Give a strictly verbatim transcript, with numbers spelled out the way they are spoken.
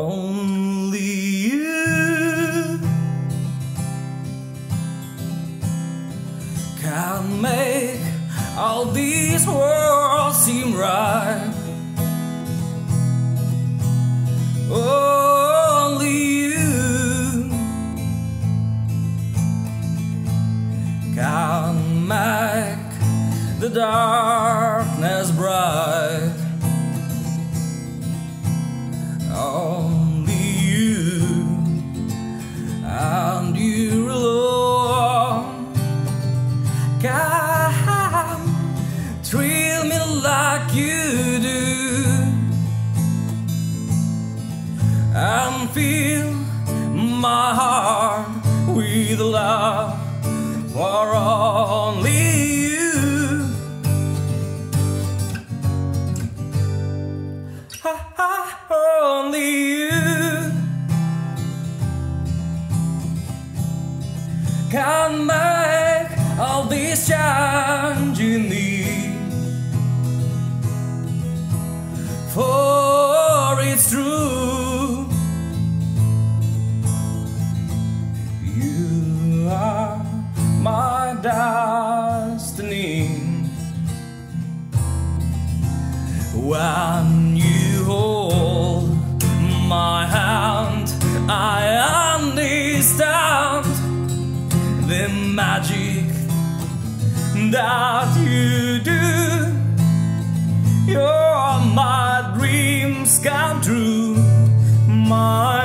Only you can make all these worlds seem right. Only you can make the darkness bright. Only you and you alone can thrill me like you do and fill my heart with love for only you. Only you can make all this change in me, for it's true, you are my destiny. When you hold my hand, I understand the magic that you do. You're my dreams come true, my